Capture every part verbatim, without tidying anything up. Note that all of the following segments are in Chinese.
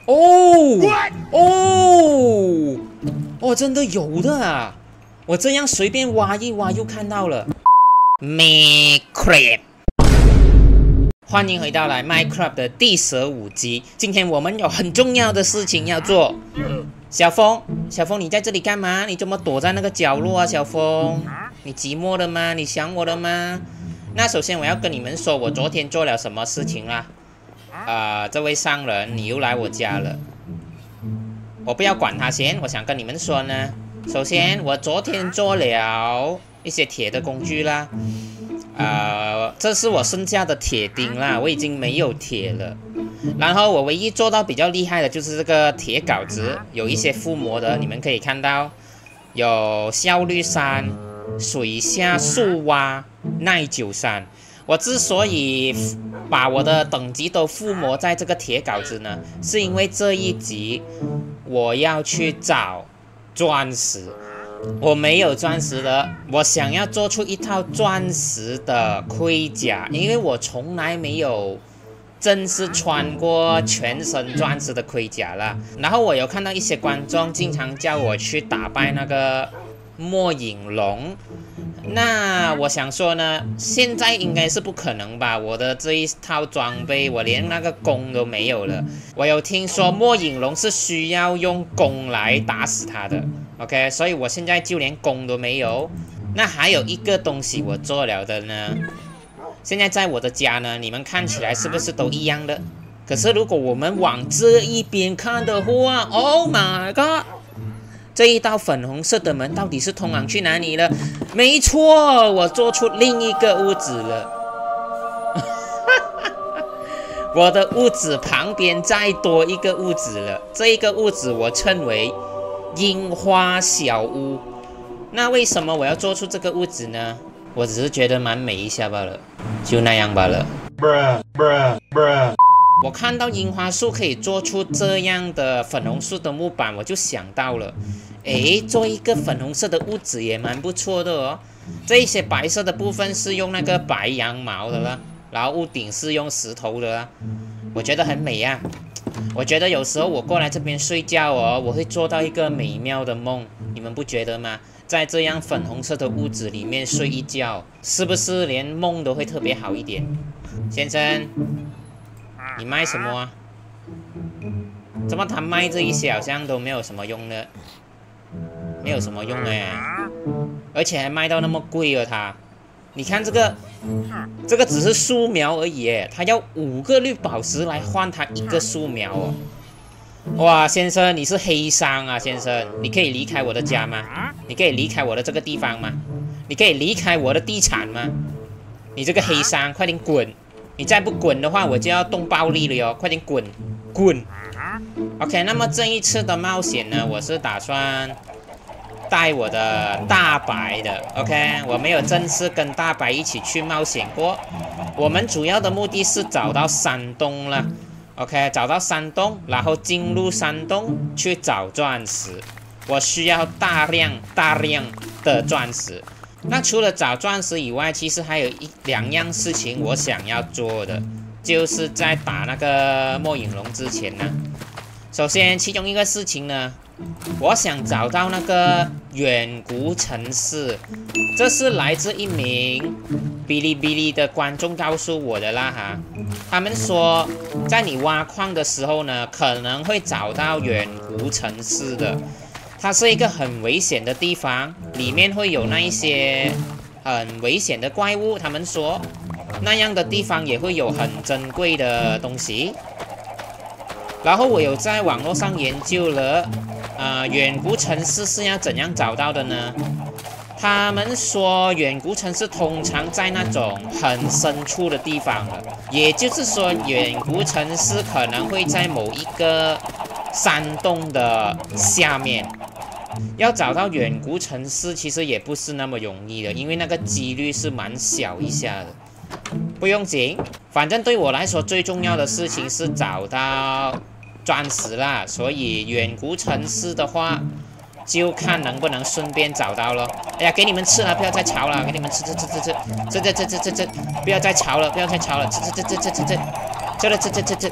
哦哦哦，真的有的啊！我这样随便挖一挖又看到了。Minecraft， 欢迎回到来 Minecraft 的第十五集。今天我们有很重要的事情要做。小峰，小峰，你在这里干嘛？你怎么躲在那个角落啊？小峰，你寂寞了吗？你想我了吗？那首先我要跟你们说，我昨天做了什么事情啦？呃，这位商人，你又来我家了。我不要管他先，我想跟你们说呢。首先，我昨天做了一些铁的工具啦。呃，这是我剩下的铁钉啦，我已经没有铁了。然后我唯一做到比较厉害的就是这个铁镐子，有一些附魔的，你们可以看到，有效率三、水下速挖、耐久三。我之所以把我的等级都附魔在这个铁镐子呢，是因为这一集我要去找钻石。我没有钻石的，我想要做出一套钻石的盔甲，因为我从来没有真是穿过全身钻石的盔甲啦。然后我有看到一些观众经常叫我去打败那个末影龙，那我想说呢，现在应该是不可能吧？我的这一套装备，我连那个弓都没有了。我有听说末影龙是需要用弓来打死它的 ，OK， 所以我现在就连弓都没有。那还有一个东西我做了的呢，现在在我的家呢，你们看起来是不是都一样的？可是如果我们往这一边看的话 ，Oh my god！这一道粉红色的门到底是通往去哪里了？没错，我做出另一个屋子了。我的屋子旁边再多一个屋子了。这一个屋子我称为樱花小屋。那为什么我要做出这个屋子呢？我只是觉得蛮美一下罢了，就那样罢了。Bruh, bruh, bruh. 我看到樱花树可以做出这样的粉红色的木板，我就想到了，诶，做一个粉红色的屋子也蛮不错的哦。这一些白色的部分是用那个白羊毛的啦，然后屋顶是用石头的啦，我觉得很美呀、啊。我觉得有时候我过来这边睡觉哦，我会做到一个美妙的梦，你们不觉得吗？在这样粉红色的屋子里面睡一觉，是不是连梦都会特别好一点？先生。你卖什么啊？怎么他卖这一些好像都没有什么用的，没有什么用哎，而且还卖到那么贵哦他。你看这个，这个只是树苗而已哎，他要五个绿宝石来换他一个树苗哦。哇，先生你是黑商啊，先生，你可以离开我的家吗？你可以离开我的这个地方吗？你可以离开我的地产吗？你这个黑商，快点滚！你再不滚的话，我就要动暴力了哟！快点滚，滚 ！OK， 那么这一次的冒险呢，我是打算带我的大白的。OK， 我没有正式跟大白一起去冒险过。我们主要的目的是找到山洞了。OK， 找到山洞，然后进入山洞去找钻石。我需要大量大量的钻石。那除了找钻石以外，其实还有一两样事情我想要做的，就是在打那个末影龙之前呢，首先其中一个事情呢，我想找到那个远古城市，这是来自一名哔哩哔哩的观众告诉我的啦哈，他们说在你挖矿的时候呢，可能会找到远古城市的。它是一个很危险的地方，里面会有那一些很危险的怪物。他们说那样的地方也会有很珍贵的东西。然后我有在网络上研究了，呃，远古城市是要怎样找到的呢？他们说远古城市通常在那种很深处的地方了，也就是说远古城市可能会在某一个山洞的下面。要找到远古城市其实也不是那么容易的，因为那个几率是蛮小一下的。不用紧，反正对我来说最重要的事情是找到钻石啦，所以远古城市的话就看能不能顺便找到咯。哎呀，给你们吃了，不要再吵了，给你们吃吃吃吃吃吃吃吃吃吃吃，不要再吵了，不要再吵了，吃吃吃吃吃吃吃，吃了吃吃吃吃。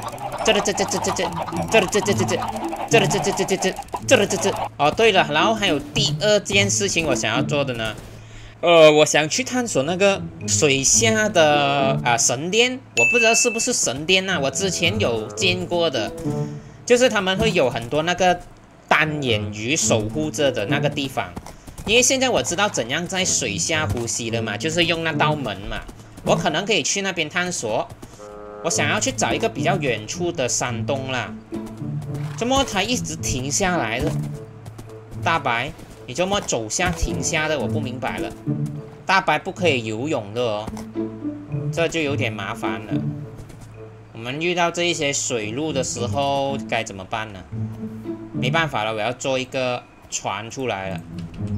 这了这这这这这，这了这这这这，这了这这这这这，这了这这。哦，对了，然后还有第二件事情我想要做的呢，呃，我想去探索那个水下的啊、呃、神殿，我不知道是不是神殿啊，我之前有见过的，就是他们会有很多那个单眼鱼守护着的那个地方。因为现在我知道怎样在水下呼吸了嘛，就是用那道门嘛，我可能可以去那边探索。我想要去找一个比较远处的山洞啦。怎么它一直停下来了？大白，你这么走下停下的，我不明白了。大白不可以游泳的哦，这就有点麻烦了。我们遇到这一些水路的时候该怎么办呢？没办法了，我要做一个船出来了。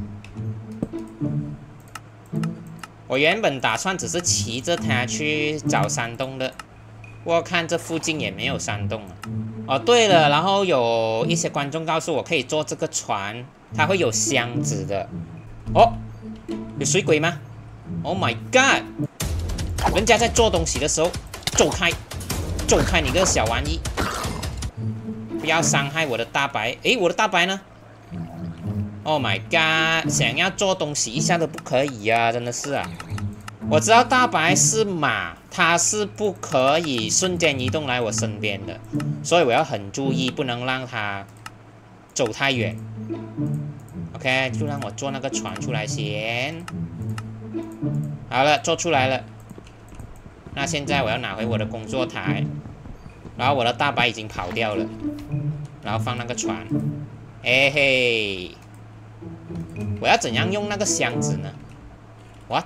我原本打算只是骑着它去找山洞的，我看这附近也没有山洞啊。哦，对了，然后有一些观众告诉我可以坐这个船，它会有箱子的。哦，有水鬼吗 ？Oh my god！ 人家在做东西的时候，走开，走开你个小玩意！不要伤害我的大白。诶，我的大白呢？ Oh my god！ 想要做东西一下都不可以啊，真的是啊！我知道大白是马，它是不可以瞬间移动来我身边的，所以我要很注意，不能让它走太远。OK， 就让我做那个船出来先。好了，做出来了。那现在我要拿回我的工作台，然后我的大白已经跑掉了，然后放那个船。哎嘿！ 我要怎样用那个箱子呢 ？What?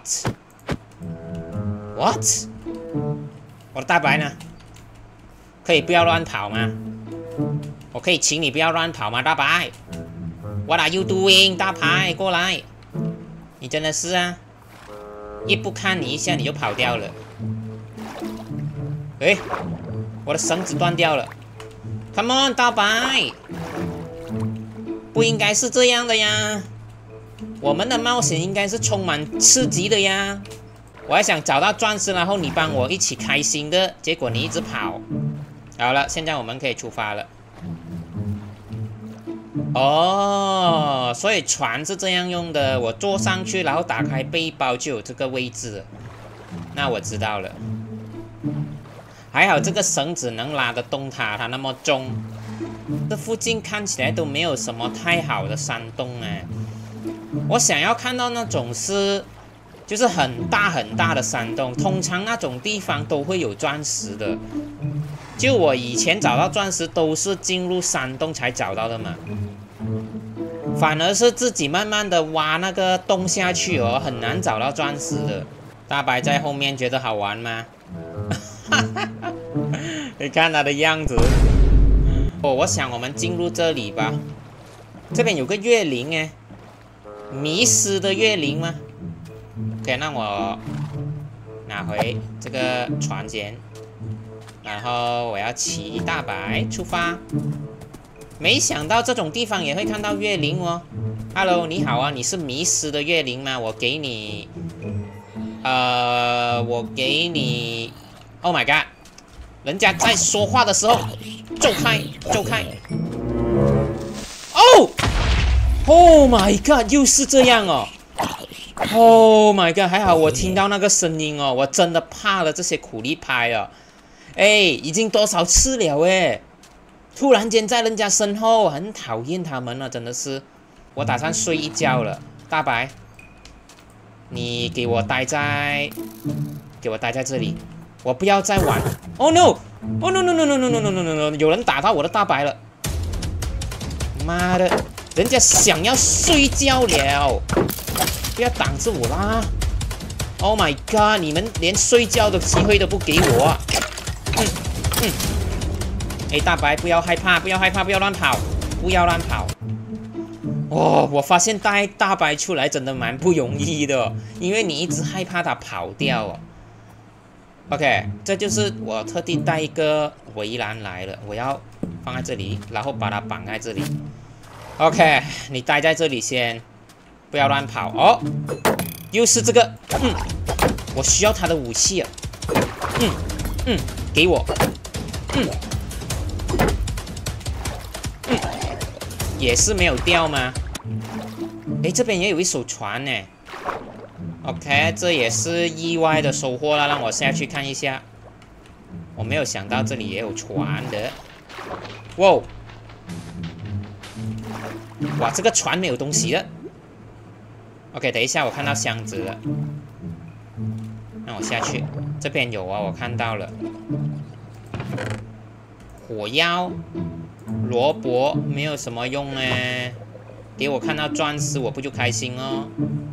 What? 我的大白呢？可以不要乱跑吗？我可以请你不要乱跑吗，大白 ？What are you doing？ 大白，过来！你真的是啊，一不看你一下你就跑掉了。哎，我的绳子断掉了。Come on， 大白，不应该是这样的呀。 我们的冒险应该是充满刺激的呀！我还想找到钻石，然后你帮我一起开心的，结果你一直跑。好了，现在我们可以出发了。哦，所以船是这样用的，我坐上去，然后打开背包就有这个位置了。那我知道了。还好这个绳子能拉得动它，它那么重。这附近看起来都没有什么太好的山洞哎。 我想要看到那种是，就是很大很大的山洞，通常那种地方都会有钻石的。就我以前找到钻石都是进入山洞才找到的嘛，反而是自己慢慢的挖那个洞下去哦，很难找到钻石的。大白在后面觉得好玩吗？你看他的样子。哦，我想我们进入这里吧。这边有个月灵哎。 迷失的月灵吗 ？OK， 那我拿回这个船先，然后我要骑大白出发。没想到这种地方也会看到月灵哦。Hello， 你好啊，你是迷失的月灵吗？我给你，呃，我给你 ，Oh my god， 人家在说话的时候，走开，走开。哦。 Oh my god！ 又是这样哦 ！Oh my god！ 还好我听到那个声音哦，我真的怕了这些苦力拍哦。哎，已经多少次了哎！突然间在人家身后，很讨厌他们了，真的是。我打算睡一觉了，大白，你给我待在，给我待在这里，我不要再玩。Oh no！Oh no no no no no no no no no！ 有人打到我的大白了，妈的！ 人家想要睡觉了，不要挡着我啦 ！Oh my god！ 你们连睡觉的机会都不给我啊！嗯嗯，哎，大白不要害怕，不要害怕，不要乱跑，不要乱跑。哦，我发现带大白出来真的蛮不容易的，因为你一直害怕它跑掉哦。OK， 这就是我特地带一个围栏来了，我要放在这里，然后把它绑在这里。 OK， 你待在这里先，不要乱跑哦。又是这个，嗯，我需要他的武器啊。嗯嗯，给我，嗯也是没有掉吗？诶，这边也有一艘船呢。OK， 这也是意外的收获了，让我下去看一下。我没有想到这里也有船的。哇！哇，这个船没有东西了。OK， 等一下，我看到箱子了。让我下去。这边有啊，我看到了。火药、萝卜没有什么用呢。给我看到钻石，我不就开心哦？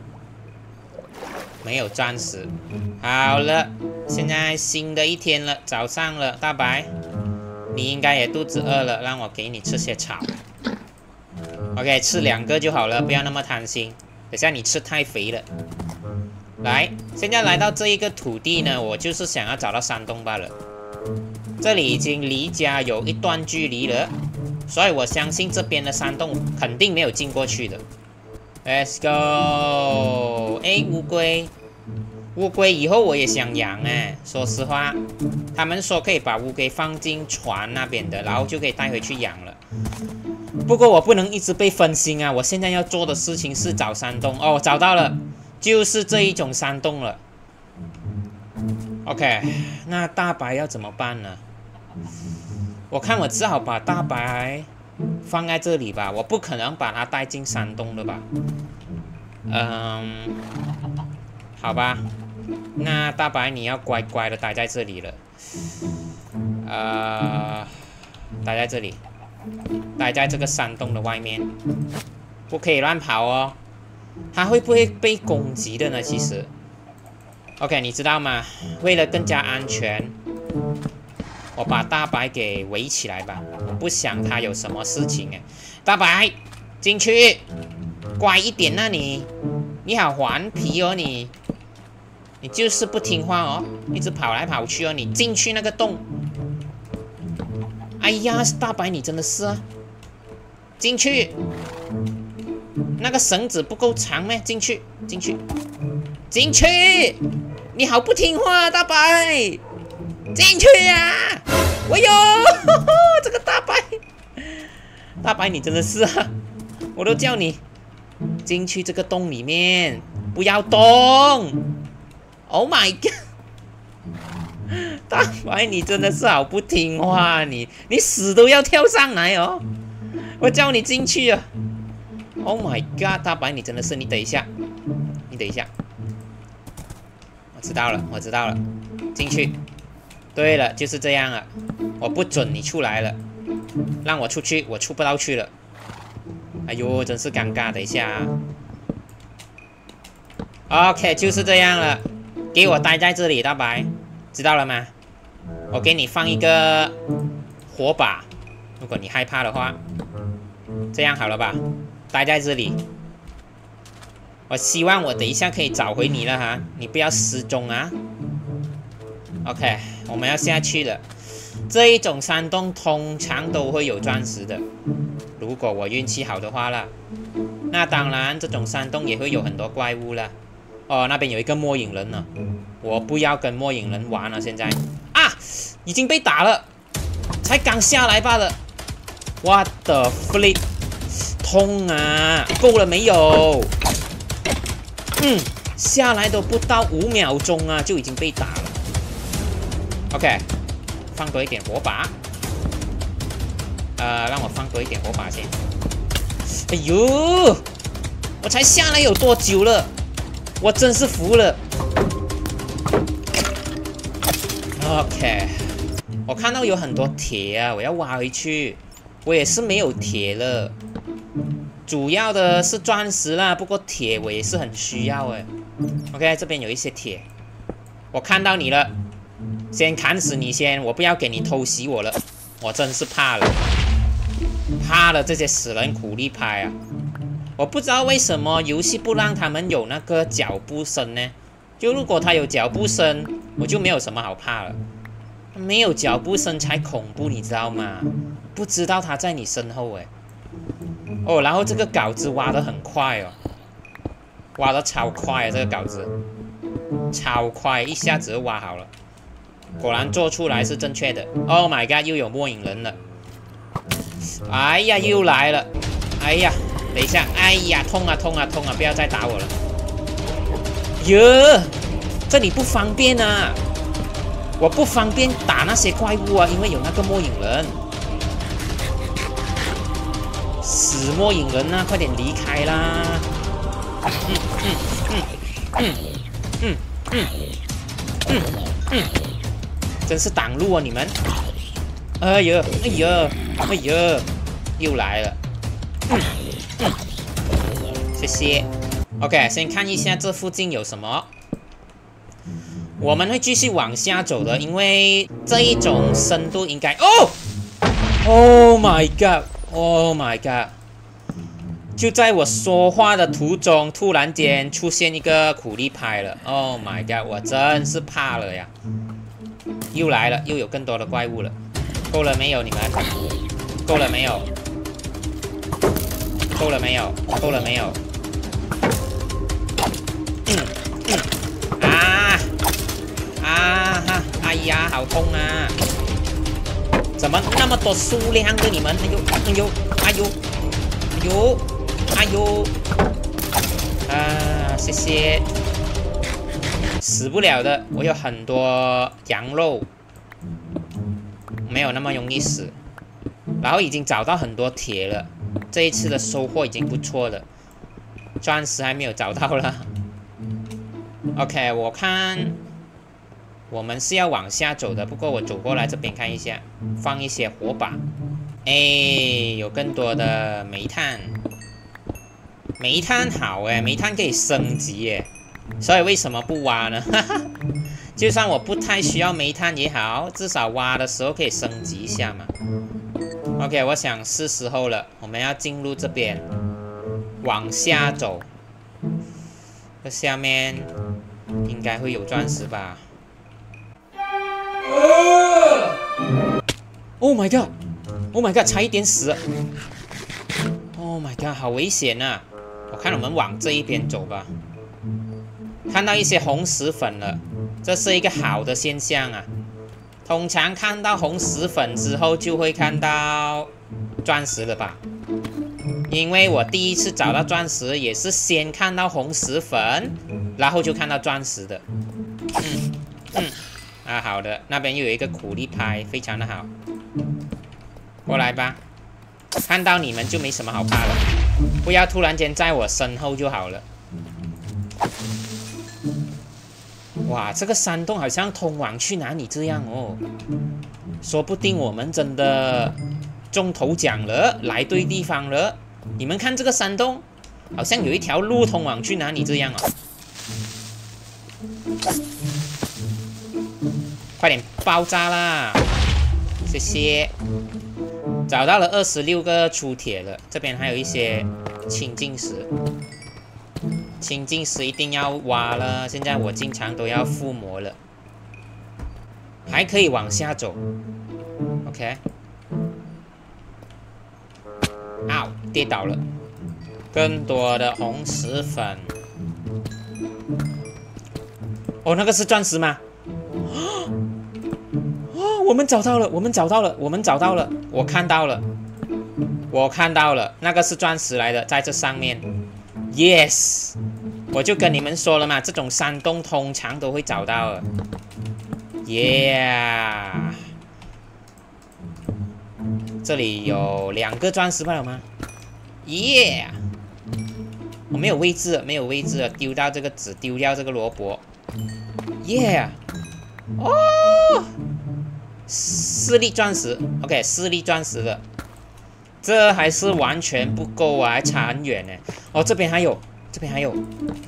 没有钻石。好了，现在新的一天了，早上了，大白，你应该也肚子饿了，让我给你吃些草。OK， 吃两个就好了，不要那么贪心。等下你吃太肥了。来，现在来到这一个土地呢，我就是想要找到山洞罢了。这里已经离家有一段距离了，所以我相信这边的山洞肯定没有进过去的。Let's go！ 哎，乌龟，乌龟以后我也想养哎。说实话，他们说可以把乌龟放进船那边的，然后就可以带回去养了。不过我不能一直被分心啊！我现在要做的事情是找山洞。哦，找到了，就是这一种山洞了。OK， 那大白要怎么办呢？我看我只好把大白放在这里吧，我不可能把它带进山洞的吧？嗯，好吧，那大白你要乖乖的待在这里了。呃，待在这里，待在这个山洞的外面，不可以乱跑哦。它会不会被攻击的呢？其实 ，OK， 你知道吗？为了更加安全，我把大白给围起来吧。我不想他有什么事情哎。大白，进去，乖一点啊你！你好顽皮哦你！你就是不听话哦，一直跑来跑去哦。你进去那个洞。哎呀，大白你真的是啊！进去。那个绳子不够长咩？进去，进去，进去！你好不听话，大白，进去呀、啊！哎呦，呵呵这个大白，大白你真的是啊！我都叫你进去这个洞里面，不要动 ！Oh my god！ 大白你真的是好不听话，你你死都要跳上来哦！我叫你进去啊！ Oh my god， 大白你真的是，你等一下，你等一下，我知道了，我知道了，进去。对了，就是这样了，我不准你出来了，让我出去，我出不到去了。哎呦，真是尴尬，等一下啊。OK， 就是这样了，给我待在这里，大白，知道了吗？我给你放一个火把，如果你害怕的话，这样好了吧？待在这里，我希望我等一下可以找回你了哈，你不要失踪啊。OK， 我们要下去了。这一种山洞通常都会有钻石的，如果我运气好的话啦。那当然，这种山洞也会有很多怪物啦。哦，那边有一个末影人呢，我不要跟末影人玩了。现在啊，已经被打了，才刚下来罢了。What the flip！痛啊！够了没有？嗯，下来都不到五秒钟啊，就已经被打了。OK， 放多一点火把。呃，让我放多一点火把先。哎呦，我才下来有多久了？我真是服了。OK， 我看到有很多铁啊，我要挖回去。我也是没有铁了。主要的是钻石啦，不过铁我也是很需要哎。OK， 这边有一些铁，我看到你了，先砍死你先，我不要给你偷袭我了，我真是怕了，怕了这些死人苦力派啊！我不知道为什么游戏不让他们有那个脚步声呢？就如果他有脚步声，我就没有什么好怕了。没有脚步声才恐怖，你知道吗？不知道他在你身后哎。哦，然后这个稿子挖得很快哦，挖得超快啊！这个稿子超快，一下子就挖好了。果然做出来是正确的。Oh my god， 又有末影人了！哎呀，又来了！ 哎呀，等一下，哎呀，痛啊痛啊痛啊！不要再打我了。哟，这里不方便啊，我不方便打那些怪物啊，因为有那个末影人。死末影人啊，快点离开啦！嗯嗯嗯嗯嗯嗯嗯嗯，真是挡路啊你们！哎呀哎呀哎呀，又来了！嗯嗯，谢谢。OK， 先看一下这附近有什么。我们会继续往下走的，因为这一种深度应该……哦 ，Oh my God！Oh my god！ 就在我说话的途中，突然间出现一个苦力拍了。Oh my god！ 我真是怕了呀！又来了，又有更多的怪物了。够了没有？你们够了没有？够了没有？够了没有？嗯嗯啊啊哈！哎呀，好痛啊！怎么那么多数量的你们？哎呦哎呦哎呦哎呦哎呦！啊，谢谢。死不了的，我有很多羊肉，没有那么容易死。然后已经找到很多铁了，这一次的收获已经不错了。钻石还没有找到了。OK， 我看我们是要往下走的，不过我走过来这边看一下，放一些火把。哎，有更多的煤炭。煤炭好哎，煤炭可以升级耶，所以为什么不挖呢？就算我不太需要煤炭也好，至少挖的时候可以升级一下嘛。OK， 我想是时候了，我们要进入这边，往下走。这下面应该会有钻石吧 ？Oh my god！Oh my god！ 差一点死了 ！Oh my god！ 好危险啊！我看我们往这一边走吧。看到一些红石粉了，这是一个好的现象啊。通常看到红石粉之后，就会看到钻石了吧？因为我第一次找到钻石，也是先看到红石粉，然后就看到钻石的。嗯嗯，啊，好的，那边又有一个苦力拍，非常的好。过来吧，看到你们就没什么好怕了。不要突然间在我身后就好了。哇，这个山洞好像通往去哪里这样哦，说不定我们真的中头奖了，来对地方了。你们看这个山洞，好像有一条路通往去哪里这样哦。快点爆炸啦！谢谢。找到了二十六个粗铁了，这边还有一些清净石。清净石一定要挖了，现在我经常都要附魔了。还可以往下走 ，OK。啊，跌倒了，更多的红石粉。哦，那个是钻石吗？哦，我们找到了，我们找到了，我们找到了，我看到了，我看到了，那个是钻石来的，在这上面。Yes， 我就跟你们说了嘛，这种山洞通常都会找到的。Yeah， 这里有两个钻石罢了吗 ？Yeah， 我没有位置了，没有位置了，丢到这个纸，丢掉这个萝卜。Yeah， 哦，四粒钻石 ，OK， 四粒钻石了。这还是完全不够啊，还差很远呢。哦，这边还有，这边还有。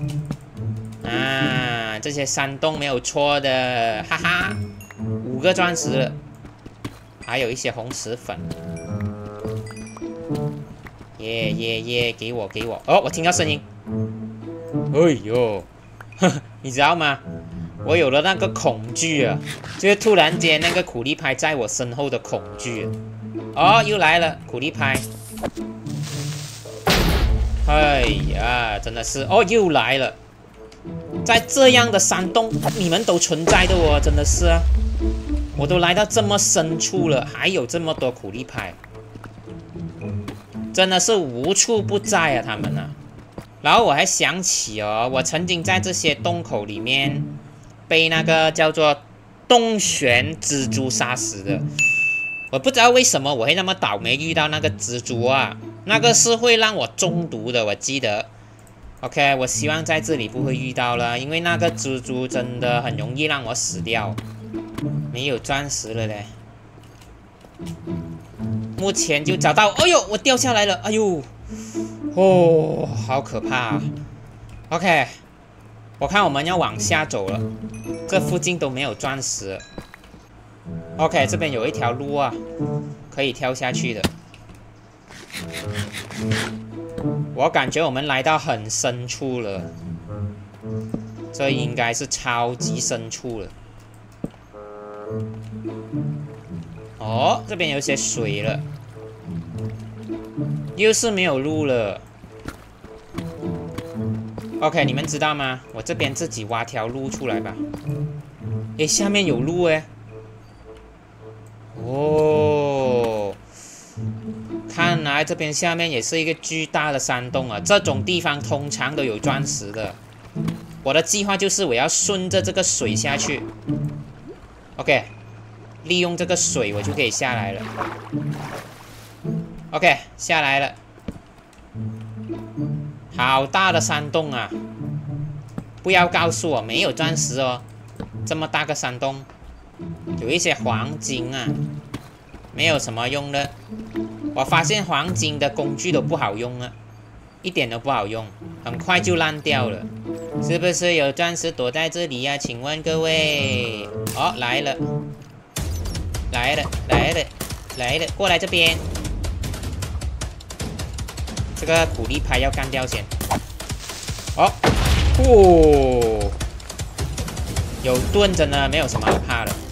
啊，这些山洞没有错的，哈哈，五个钻石了，还有一些红石粉。耶耶耶，给我给我！哦，我听到声音。哎呦，呵，你知道吗？我有了那个恐惧啊，就是突然间那个苦力拍在我身后的恐惧。哦，又来了苦力拍。哎呀，真的是哦，又来了。在这样的山洞，你们都存在的哦，真的是啊！我都来到这么深处了，还有这么多苦力拍。 真的是无处不在啊，他们啊。然后我还想起哦，我曾经在这些洞口里面被那个叫做洞穴蜘蛛杀死的。我不知道为什么我会那么倒霉遇到那个蜘蛛啊，那个是会让我中毒的，我记得。OK， 我希望在这里不会遇到了，因为那个蜘蛛真的很容易让我死掉。没有钻石了嘞。目前就找到，哎呦，我掉下来了，哎呦，哦，好可怕啊 ！OK， 我看我们要往下走了，这附近都没有钻石。OK， 这边有一条路啊，可以跳下去的。我感觉我们来到很深处了，这应该是超级深处了。哦，这边有些水了，又是没有路了。OK， 你们知道吗？我这边自己挖条路出来吧。诶，下面有路诶。哦，看来这边下面也是一个巨大的山洞啊！这种地方通常都有钻石的。我的计划就是我要顺着这个水下去。OK。利用这个水，我就可以下来了。OK， 下来了。好大的山洞啊！不要告诉我没有钻石哦。这么大个山洞，有一些黄金啊，没有什么用的。我发现黄金的工具都不好用啊，一点都不好用，很快就烂掉了。是不是有钻石躲在这里呀、啊？请问各位，哦，来了。来了，来了，来了，过来这边。这个苦力拍要干掉先。哦，哦，有盾真的没有什么好怕的。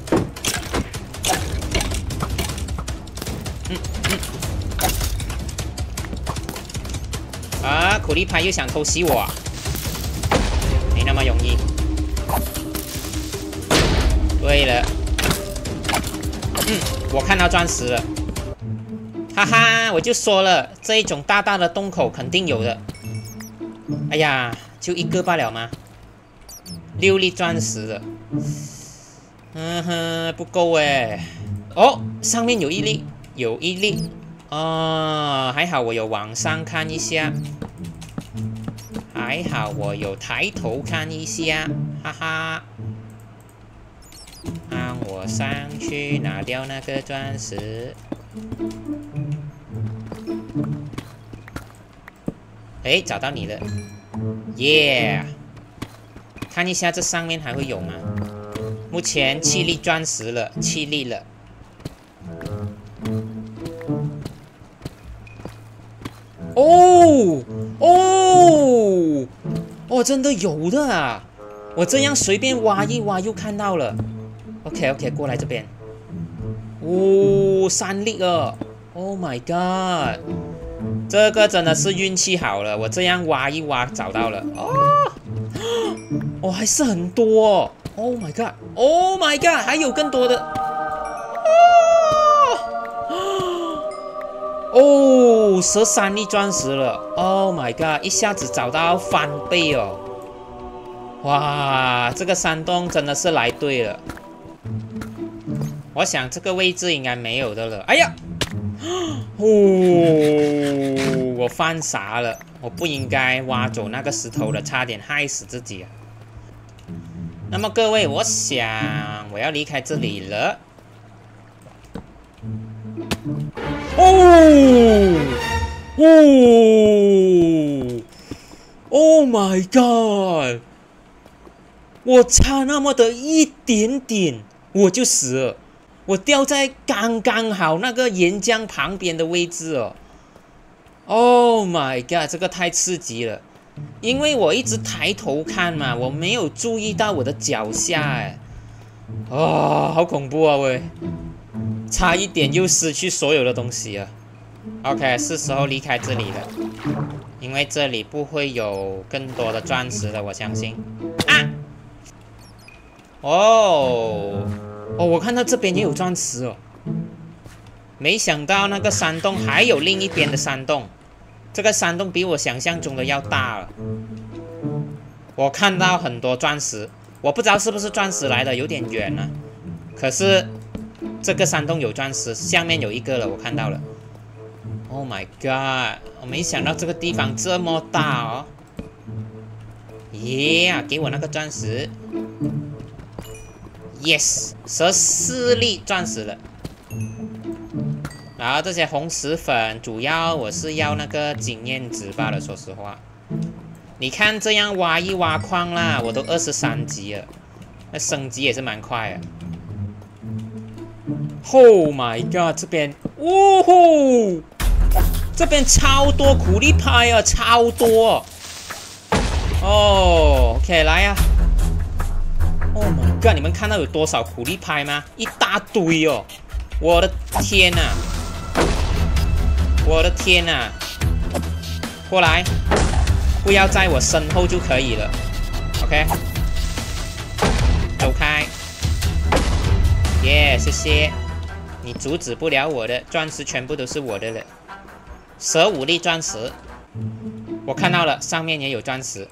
嗯嗯。啊，苦力拍又想偷袭我，没那么容易。对了。嗯，我看到钻石了，哈哈，我就说了，这一种大大的洞口肯定有的。哎呀，就一个罢了吗？六粒钻石了，嗯哼，不够哎。哦，上面有一粒，有一粒，哦，还好我有往上看一下，还好我有抬头看一下，哈哈。让我上去拿掉那个钻石。哎，找到你了，耶！ Yeah! 看一下这上面还会有吗？目前七粒钻石了，七粒了。哦哦哦，真的有的啊！我这样随便挖一挖又看到了。OK OK， 过来这边。哦，三粒了 ！Oh my god！ 这个真的是运气好了，我这样挖一挖找到了。哦，哦，还是很多哦。Oh my god！Oh my god！ 还有更多的。哦，十三粒钻石了。Oh my god！ 一下子找到翻倍哦。哇，这个山洞真的是来对了。我想这个位置应该没有的了。哎呀！哦，我犯傻了，我不应该挖走那个石头的，差点害死自己啊。那么各位，我想我要离开这里了。哦哦 ！Oh my god！ 我差那么的一点点，我就死了。我掉在刚刚好那个岩浆旁边的位置哦。Oh my god！ 这个太刺激了，因为我一直抬头看嘛，我没有注意到我的脚下哎。哦，好恐怖啊喂！差一点又失去所有的东西了。OK， 是时候离开这里了，因为这里不会有更多的钻石了，我相信。啊！哦哦，我看到这边也有钻石哦。 没想到那个山洞还有另一边的山洞，这个山洞比我想象中的要大了。我看到很多钻石，我不知道是不是钻石来的，有点远了。可是这个山洞有钻石，下面有一个了，我看到了。Oh my god！ 我没想到这个地方这么大哦。耶、yeah, 给我那个钻石。Yes， 十四粒钻石了。然后这些红石粉，主要我是要那个经验值罢了。说实话，你看这样挖一挖矿啦，我都二十三级了，那升级也是蛮快的。Oh my god！ 这边，呜呼，这边超多苦力拍啊，超多。哦 ，OK， 来呀、啊。Oh my god！ 你们看到有多少苦力拍吗？一大堆哦！我的天哪！我的天哪！过来，不要在我身后就可以了。OK， 走开。耶、yeah, 谢谢。你阻止不了我的，钻石全部都是我的了。十五粒钻石，我看到了，上面也有钻石。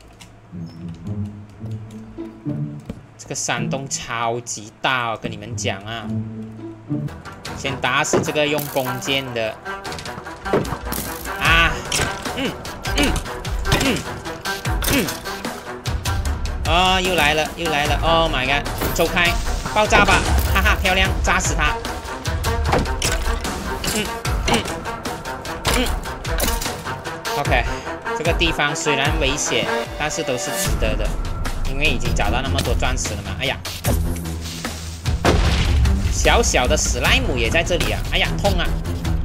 这个山洞超级大哦，跟你们讲啊！先打死这个用弓箭的啊！嗯嗯嗯嗯！哦，又来了，又来了 ！Oh my god！ 走开，爆炸吧！哈哈，漂亮，炸死他！嗯嗯嗯 ，OK， 这个地方虽然危险，但是都是值得的。因为已经找到那么多钻石了嘛，哎呀，小小的史莱姆也在这里啊，哎呀，痛啊！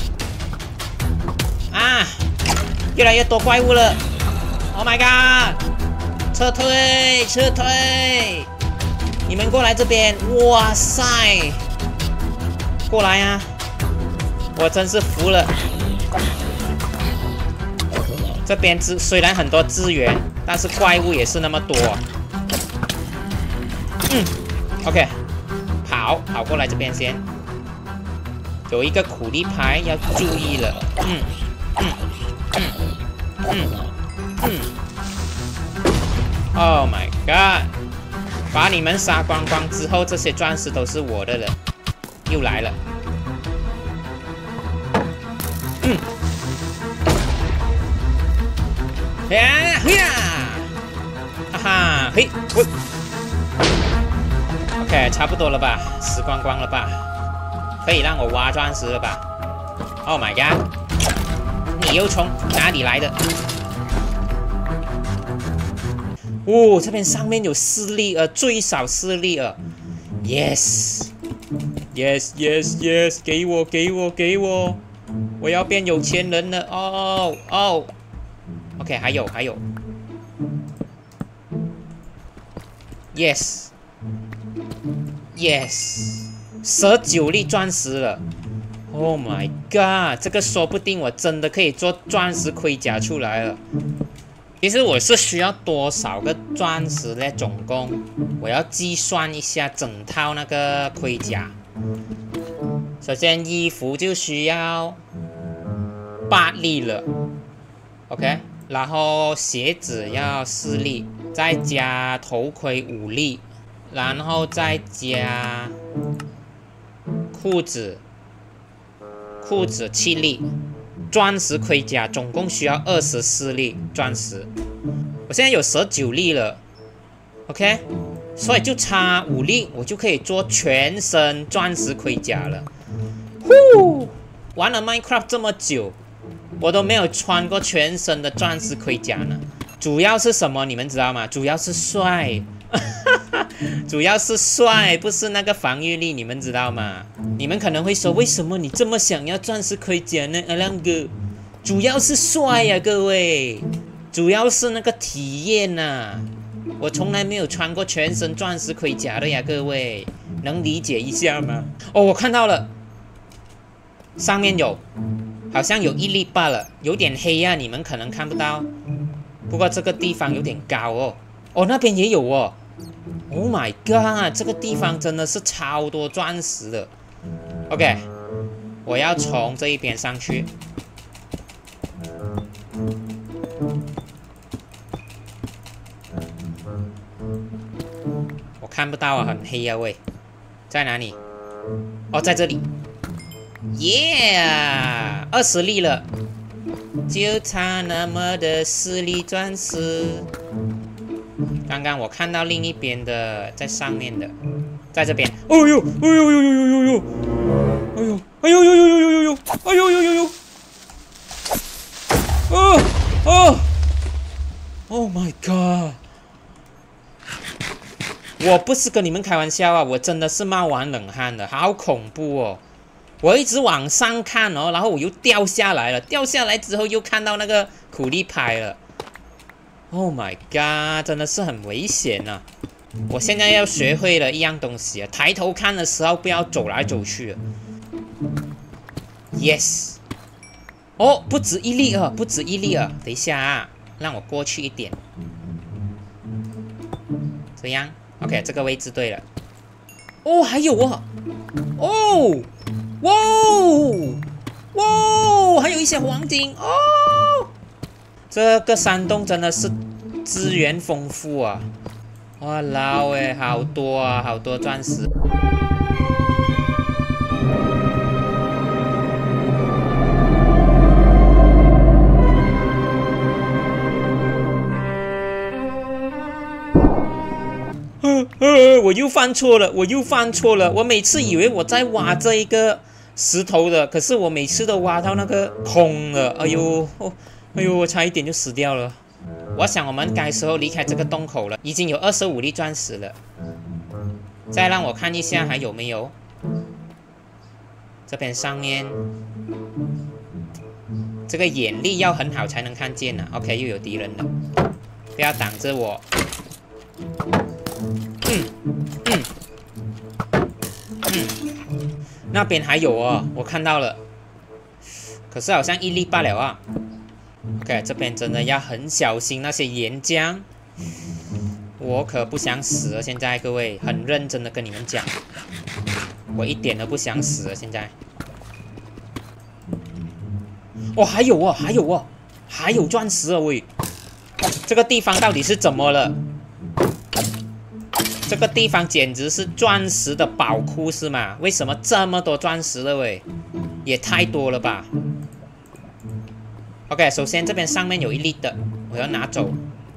啊，越来越多怪物了 ！Oh my god！ 撤退，撤退！你们过来这边，哇塞！过来啊！我真是服了。这边资虽然很多资源，但是怪物也是那么多。嗯 ，OK， 跑跑过来这边先，有一个苦力牌要注意了。嗯嗯嗯嗯嗯 ，Oh my god！ 把你们杀光光之后，这些钻石都是我的了。又来了。嗯。呀嘿呀！哈哈嘿喂。OK， 差不多了吧，死光光了吧，可以让我挖钻石了吧 ？Oh my god！ 你又从哪里来的？哦，这边上面有四粒呃，最少四粒呃 ，Yes，Yes Yes Yes， 给我给我给我，我要变有钱人了哦哦 ，OK， 还有还有 ，Yes。Yes， 十九粒钻石了 ！Oh my god， 这个说不定我真的可以做钻石盔甲出来了。其实我是需要多少个钻石呢？总共我要计算一下整套那个盔甲。首先衣服就需要八粒了 ，OK， 然后鞋子要四粒，再加头盔五粒。然后再加裤子，裤子七粒，钻石盔甲总共需要二十四粒钻石。我现在有十九粒了 ，OK， 所以就差五粒，我就可以做全身钻石盔甲了。呼，玩了 Minecraft 这么久，我都没有穿过全身的钻石盔甲呢。主要是什么？你们知道吗？主要是帅。主要是帅，不是那个防御力，你们知道吗？你们可能会说，为什么你这么想要钻石盔甲呢？阿亮哥，主要是帅呀、啊，各位，主要是那个体验呐、啊。我从来没有穿过全身钻石盔甲的呀，各位，能理解一下吗？哦，我看到了，上面有，好像有一粒罢了，有点黑呀、啊，你们可能看不到。不过这个地方有点高哦。哦，那边也有哦。Oh my god！ 这个地方真的是超多钻石的。OK， 我要从这一边上去。我看不到啊，很黑啊喂，在哪里？哦，在这里。耶，二十粒了，就差那么的四粒钻石。刚刚我看到另一边的，在上面的，在这边。哦呦，哎呦呦呦呦呦呦，哎呦，哎呦呦呦呦呦呦呦，哎呦呦呦呦，哦哦 ，Oh my god！ 我不是跟你们开玩笑啊，我真的是冒完冷汗了，好恐怖哦！我一直往上看哦，然后我又掉下来了，掉下来之后又看到那个苦力牌了。Oh my god， 真的是很危险啊！我现在要学会了一样东西啊，抬头看的时候不要走来走去。Yes， 哦，不止一粒啊，不止一粒啊！等一下啊，让我过去一点，这样 ，OK， 这个位置对了。哦，还有啊，哦。哇哇，还有一些黄金哦！这个山洞真的是资源丰富啊！哇老哎，好多啊，好多钻石。呃呃，我又犯错了，我又犯错了。我每次以为我在挖这一个石头的，可是我每次都挖到那个空了。哎呦，哦，哎呦，我差一点就死掉了。我想我们该时候离开这个洞口了，已经有二十五粒钻石了。再让我看一下还有没有。这边上面这个眼力要很好才能看见啊。OK， 又有敌人了，不要挡着我。嗯嗯嗯，那边还有哦，我看到了，可是好像一粒罢了啊。OK， 这边真的要很小心那些岩浆，我可不想死了。现在各位，很认真的跟你们讲，我一点都不想死了。现在，哦，还有哦，还有哦，还有钻石啊喂！这个地方到底是怎么了？这个地方简直是钻石的宝库是吗？为什么这么多钻石了喂？也太多了吧 ！OK， 首先这边上面有一粒的，我要拿走。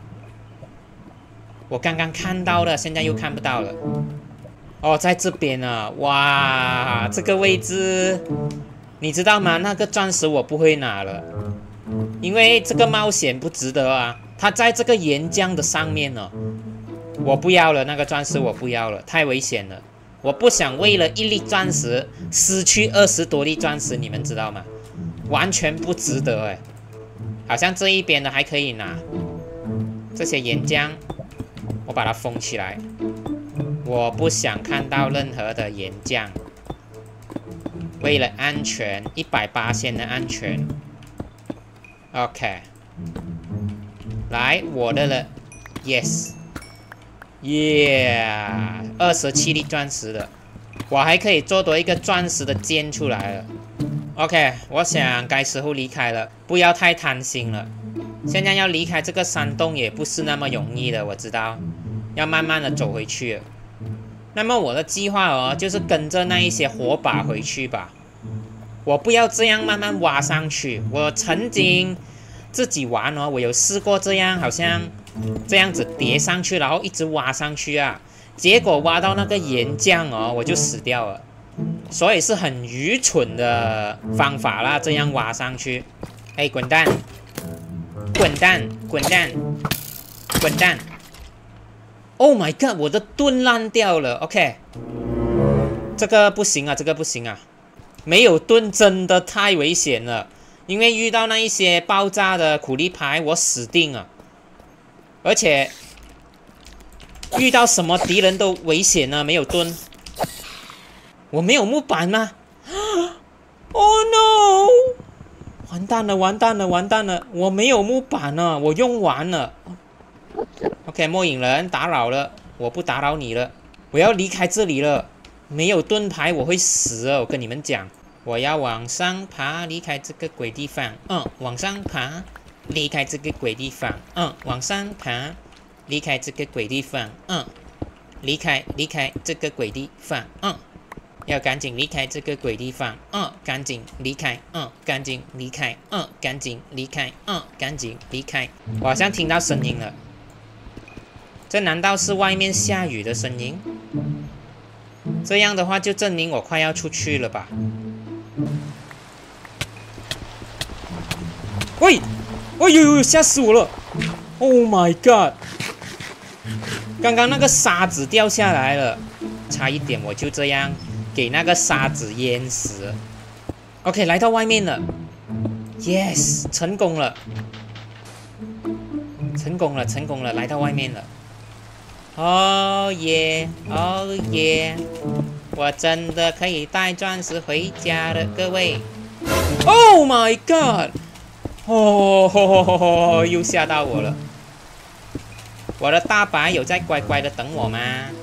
我刚刚看到了，现在又看不到了。哦，在这边啊！哇，这个位置，你知道吗？那个钻石我不会拿了，因为这个冒险不值得啊！它在这个岩浆的上面呢、哦。我不要了，那个钻石我不要了，太危险了。我不想为了一粒钻石失去二十多粒钻石，你们知道吗？完全不值得哎。好像这一边的还可以拿，这些岩浆，我把它封起来。我不想看到任何的岩浆，为了安全，一百八十的安全。OK， 来我的了 ，Yes。耶，二十七粒钻石了，我还可以做多一个钻石的剑出来了。OK， 我想该时候离开了，不要太贪心了。现在要离开这个山洞也不是那么容易的，我知道，要慢慢的走回去了。那么我的计划哦，就是跟着那一些火把回去吧。我不要这样慢慢挖上去。我曾经自己玩哦，我有试过这样，好像。这样子叠上去，然后一直挖上去啊，结果挖到那个岩浆哦，我就死掉了。所以是很愚蠢的方法啦，这样挖上去。哎，滚蛋！滚蛋！滚蛋！滚蛋 ！Oh my god， 我的盾烂掉了。OK， 这个不行啊，这个不行啊，没有盾真的太危险了，因为遇到那一些爆炸的苦力牌，我死定了。而且遇到什么敌人都危险呢，没有盾。我没有木板吗 ？Oh no！ 完蛋了，完蛋了，完蛋了！我没有木板了，我用完了。OK， 末影人打扰了，我不打扰你了，我要离开这里了。没有盾牌我会死啊！我跟你们讲。 我要往上爬，离开这个鬼地方。嗯，往上爬，离开这个鬼地方。嗯，往上爬，离开这个鬼地方。嗯，离开，离开这个鬼地方。嗯，要赶紧离开这个鬼地方。嗯，赶紧离开。嗯，赶紧离开。嗯，赶紧离开。嗯，赶紧离开。我好像听到声音了，这难道是外面下雨的声音？这样的话就证明我快要出去了吧？喂，哎呦呦，吓死我了 ！Oh my god！ 刚刚那个沙子掉下来了，差一点我就这样给那个沙子淹死。OK， 来到外面了 ，Yes， 成功了，成功了，成功了，来到外面了。哦耶，哦耶！我真的可以带钻石回家了，各位。Oh my god！ 哦吼吼吼吼，又吓到我了。我的大白有在乖乖的等我吗？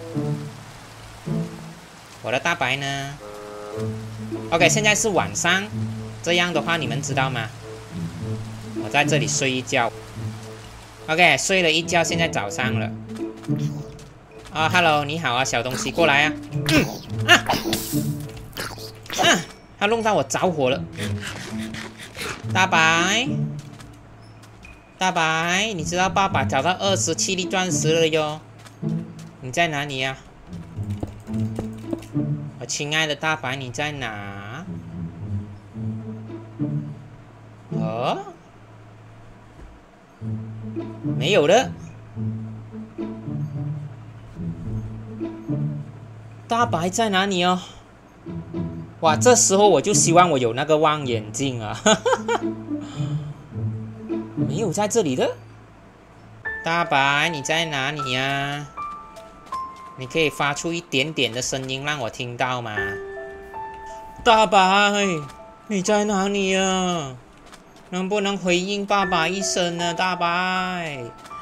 我的大白呢 ？OK， 现在是晚上，这样的话你们知道吗？我在这里睡一觉。OK， 睡了一觉，现在早上了。啊、哦、，Hello， 你好啊，小东西，过来啊！嗯啊啊，他弄到我着火了。大白，大白，你知道爸爸找到二十七粒钻石了哟？你在哪里呀、啊？我亲爱的大白，你在哪？哦，没有了。大白在哪里哦？哇，这时候我就希望我有那个望远镜啊！没有在这里的。大白，你在哪里呀？你可以发出一点点的声音让我听到吗？大白，你在哪里呀？能不能回应爸爸一声呢？大白。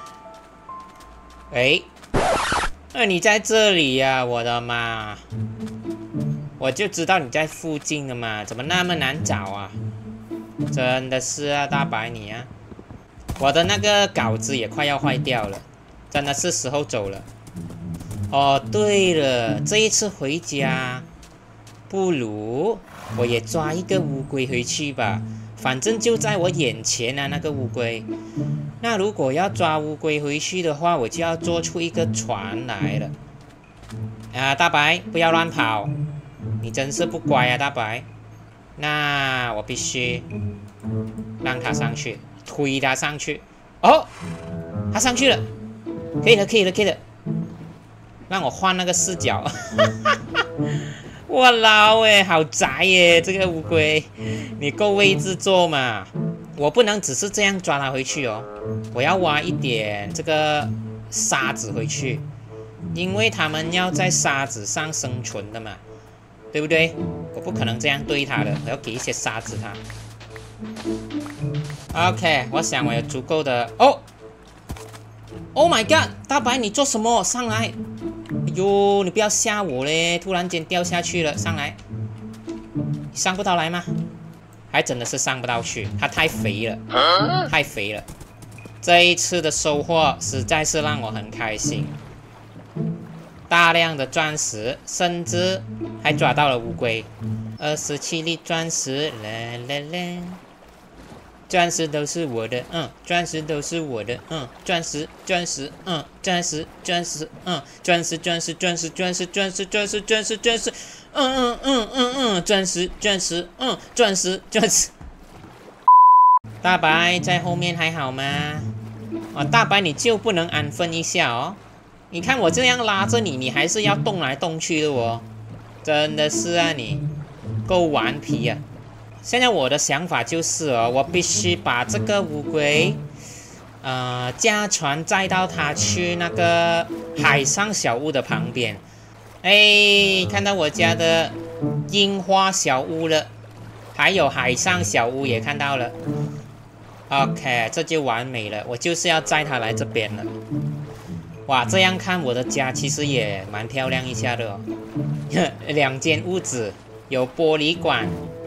哎。那你在这里呀、啊，我的妈！我就知道你在附近的嘛，怎么那么难找啊？真的是啊，大白你啊！我的那个稿子也快要坏掉了，真的是时候走了。哦，对了，这一次回家，不如我也抓一个乌龟回去吧，反正就在我眼前啊，那个乌龟。那如果要抓乌龟回去的话，我就要做出一个船来了。啊，大白，不要乱跑，你真是不乖啊，大白。那我必须让他上去，推他上去。哦，他上去了，可以了，可以了，可以了。让我换那个视角。我老诶，好宅耶，这个乌龟，你够位置坐嘛？我不能只是这样抓它回去哦，我要挖一点这个沙子回去，因为它们要在沙子上生存的嘛，对不对？我不可能这样对它的，我要给一些沙子它。OK， 我想我有足够的哦。Oh my god， 大白你做什么？上来！哎呦，你不要吓我嘞！突然间掉下去了，上来！你上不到来吗？还真的是上不到去，它太肥了，太肥了。这一次的收获实在是让我很开心，大量的钻石，甚至还抓到了乌龟。二十七粒钻石，啦啦啦！钻石都是我的，嗯，钻石都是我的，嗯，钻石，钻石，嗯，钻石，钻石，嗯，钻石，钻石，钻石，钻石，钻石，钻石，钻石，钻石，嗯嗯嗯嗯嗯，钻石，钻石，嗯，钻石，钻石。大白在后面还好吗？哦，大白你就不能安分一下哦？你看我这样拉着你，你还是要动来动去的哦，真的是啊，你够顽皮啊！现在我的想法就是哦，我必须把这个乌龟，呃，驾船载到它去那个海上小屋的旁边。哎，看到我家的樱花小屋了，还有海上小屋也看到了。OK， 这就完美了，我就是要载它来这边了。哇，这样看我的家其实也蛮漂亮一下的哦。两间屋子，有玻璃管。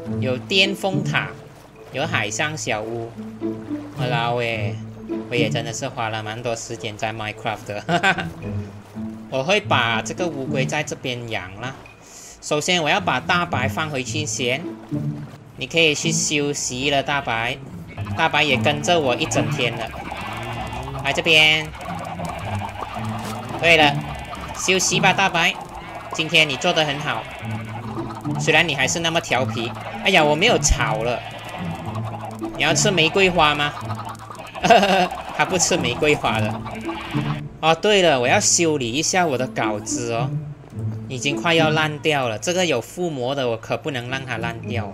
有巅峰塔，有海上小屋。哇啦喂，我也真的是花了蛮多时间在 Minecraft 的。我会把这个乌龟在这边养啦。首先我要把大白放回去先，你可以去休息了，大白。大白也跟着我一整天了，来这边。对了，休息吧，大白。今天你做得很好，虽然你还是那么调皮。哎呀，我没有草了。你要吃玫瑰花吗？他不吃玫瑰花的。哦，对了，我要修理一下我的稿子哦，已经快要烂掉了。这个有附魔的，我可不能让它烂掉。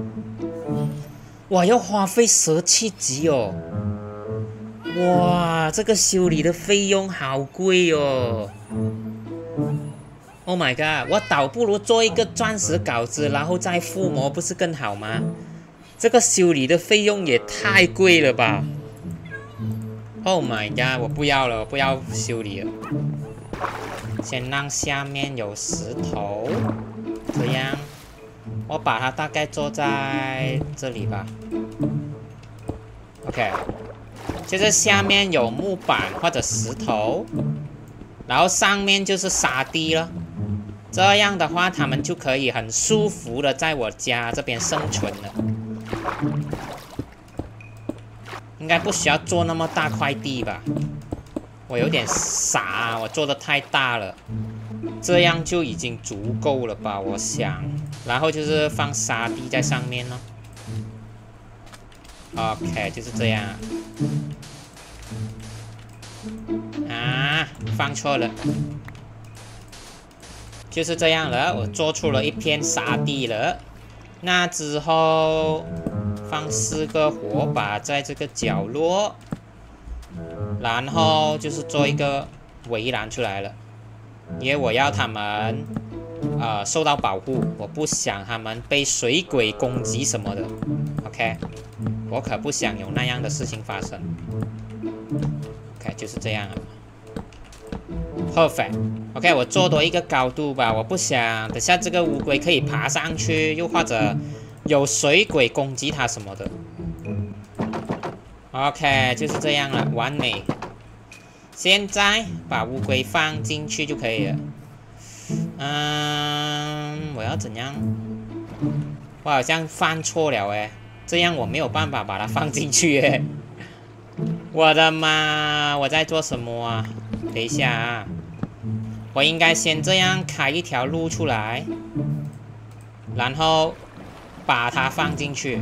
哇，要花费十七级哦！哇，这个修理的费用好贵哦 ！Oh my god， 我倒不如做一个钻石稿子，然后再附魔，不是更好吗？这个修理的费用也太贵了吧 ！Oh my god， 我不要了，我不要修理了。先让下面有石头，这样。我把它大概做在这里吧 ，OK， 就是下面有木板或者石头，然后上面就是沙地了。这样的话，他们就可以很舒服的在我家这边生存了。应该不需要做那么大块地吧？我有点傻，我做的太大了。这样就已经足够了吧？我想，然后就是放沙地在上面咯。OK， 就是这样。啊，放错了，就是这样了。我做出了一片沙地了。那之后放四个火把在这个角落，然后就是做一个围栏出来了。因为我要他们，呃，受到保护，我不想他们被水鬼攻击什么的 ，OK， 我可不想有那样的事情发生 ，OK， 就是这样了 ，perfect，OK， 我做多一个高度吧，我不想等下这个乌龟可以爬上去，又或者有水鬼攻击它什么的 ，OK， 就是这样了，完美。现在把乌龟放进去就可以了。嗯，我要怎样？我好像犯错了哎，这样我没有办法把它放进去哎。我的妈！我在做什么啊？等一下啊，我应该先这样开一条路出来，然后把它放进去。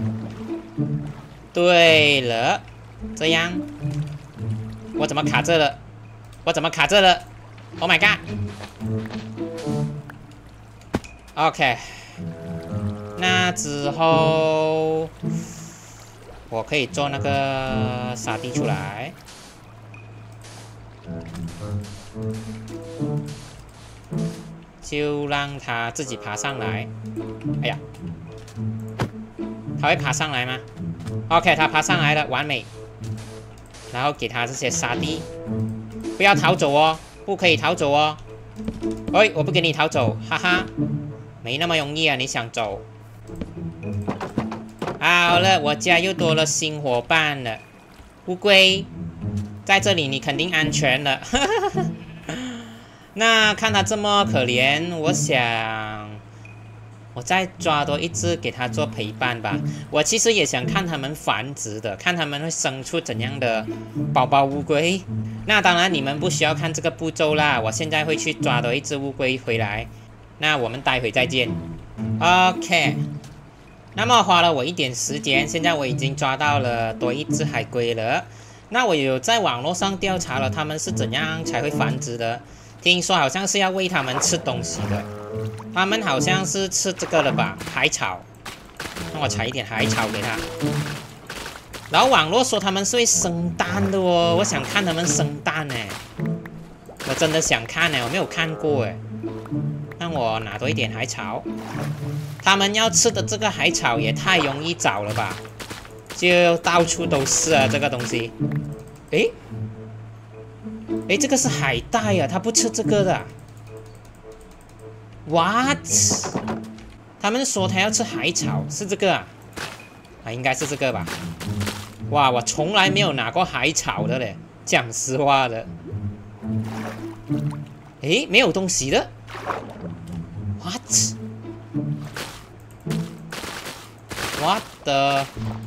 对了，这样。我怎么卡这了？我怎么卡这了 ？Oh my god！ OK， 那之后我可以做那个沙地出来。就让它自己爬上来。哎呀，它会爬上来吗 ？OK， 它爬上来了，完美。然后给它这些沙地，不要逃走哦，不可以逃走哦。哎，我不给你逃走，哈哈，没那么容易啊！你想走？好了，我家又多了新伙伴了，乌龟，在这里你肯定安全了。那看它这么可怜，我想我再抓多一只给它做陪伴吧。我其实也想看它们繁殖的，看它们会生出怎样的宝宝乌龟。那当然你们不需要看这个步骤啦，我现在会去抓多一只乌龟回来。那我们待会再见。OK， 那么花了我一点时间，现在我已经抓到了多一只海龟了。那我有在网络上调查了，它们是怎样才会繁殖的。听说好像是要喂它们吃东西的，它们好像是吃这个的吧，海草。那我采一点海草给它。然后网络说它们是会生蛋的哦，我想看它们生蛋呢，我真的想看呢，我没有看过哎。让我拿多一点海草。它们要吃的这个海草也太容易找了吧，就到处都是啊这个东西。诶。诶，这个是海带啊，它不吃这个的、啊。What？ 他们说他要吃海草，是这个啊？啊，应该是这个吧。哇，我从来没有拿过海草的嘞，讲实话的。诶，没有东西的。What？ What the？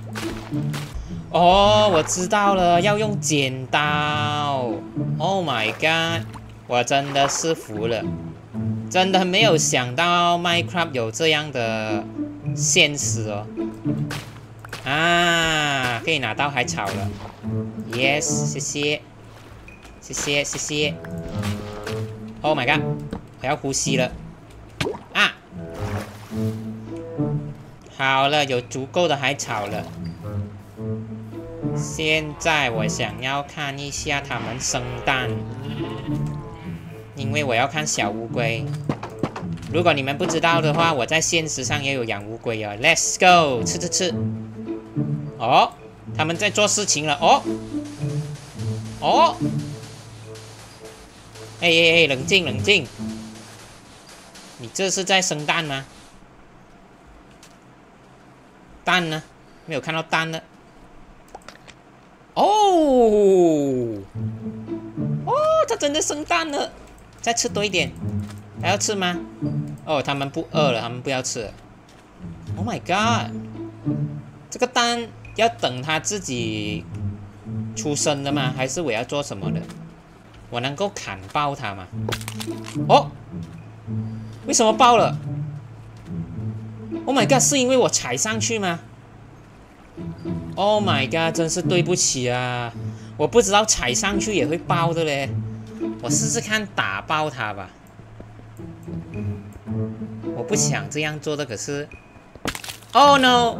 哦，我知道了，要用剪刀。Oh my god！ 我真的是服了，真的没有想到 Minecraft 有这样的现实哦。啊，可以拿到海草了。Yes， 谢谢，谢谢，谢谢。Oh my god！ 我要呼吸了。啊！好了，有足够的海草了。现在我想要看一下它们生蛋，因为我要看小乌龟。如果你们不知道的话，我在现实上也有养乌龟哦。Let's go， 吃吃吃。哦，他们在做事情了。哦，哦，哎哎哎，冷静冷静。你这是在生蛋吗？蛋呢？没有看到蛋了。哦，哦，它真的生蛋了。再吃多一点，还要吃吗？哦，他们不饿了，他们不要吃了。Oh my god！ 这个蛋要等它自己出生的吗？还是我要做什么的？我能够砍爆它吗？哦，为什么爆了 ？Oh my god！ 是因为我踩上去吗 ？Oh my god！ 真是对不起啊！我不知道踩上去也会爆的嘞。我试试看打爆它吧。我不想这样做的，可是 ，Oh no！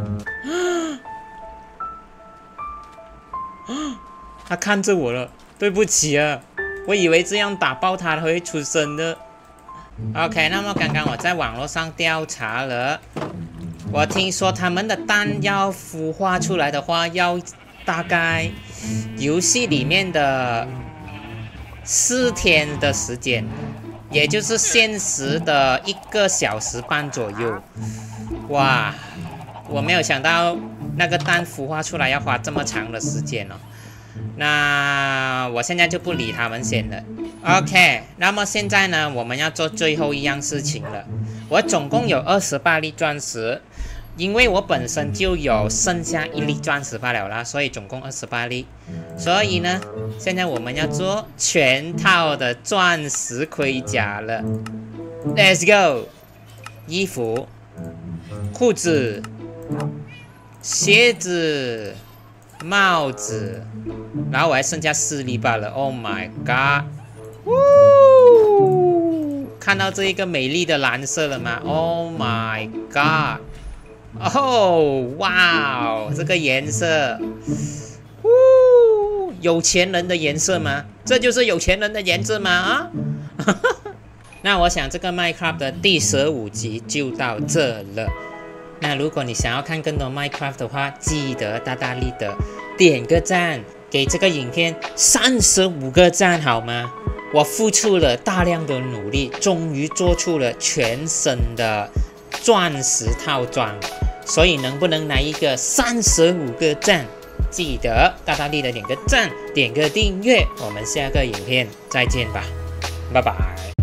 他看着我了，对不起啊，我以为这样打爆它，它会出生的。OK， 那么刚刚我在网络上调查了，我听说他们的蛋要孵化出来的话，要大概游戏里面的四天的时间，也就是现实的一个小时半左右。哇，我没有想到那个蛋孵化出来要花这么长的时间哦。那我现在就不理他们先了。OK， 那么现在呢，我们要做最后一样事情了。我总共有二十八粒钻石，因为我本身就有剩下一粒钻石罢了啦，所以总共二十八粒。所以呢，现在我们要做全套的钻石盔甲了。Let's go！ 衣服、裤子、鞋子、帽子，然后我还剩下四粒罢了。Oh my god！ 呜，看到这一个美丽的蓝色了吗 ？Oh my god！ 哦，哇哦，这个颜色，呜，有钱人的颜色吗？这就是有钱人的颜色吗？啊？那我想这个 Minecraft 的第十五集就到这了。那如果你想要看更多 Minecraft 的话，记得大大力的点个赞，给这个影片三十五个赞好吗？我付出了大量的努力，终于做出了全身的钻石套装，所以能不能来一个三十五个赞？记得大大力的点个赞，点个订阅，我们下个影片再见吧，拜拜。